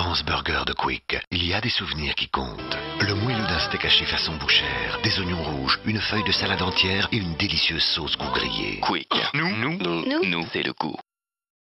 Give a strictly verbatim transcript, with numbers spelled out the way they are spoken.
l'immense burger de Quick, il y a des souvenirs qui comptent. Le moelleux d'un steak haché façon bouchère, des oignons rouges, une feuille de salade entière et une délicieuse sauce goût grillé. Quick. Nous, nous, nous, Nous. nous, c'est le goût.